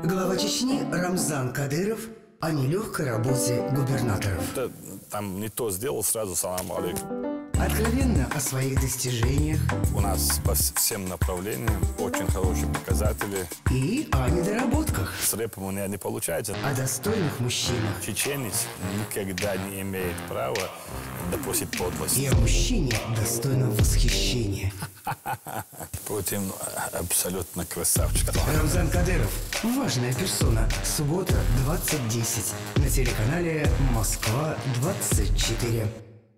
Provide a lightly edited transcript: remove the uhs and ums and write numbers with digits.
Глава Чечни Рамзан Кадыров о нелегкой работе губернаторов. Там не то сделал, сразу салам алейкум. Откровенно о своих достижениях. У нас по всем направлениям очень хорошие показатели. И о недоработках. С рэпом у меня не получается. О достойных мужчинах. Чеченец никогда не имеет права допустить подлости. И о мужчине, достойном восхищения. Путин абсолютно красавчик. Рамзан Кадыров. Важная персона. Суббота, 20:10. На телеканале «Москва-24».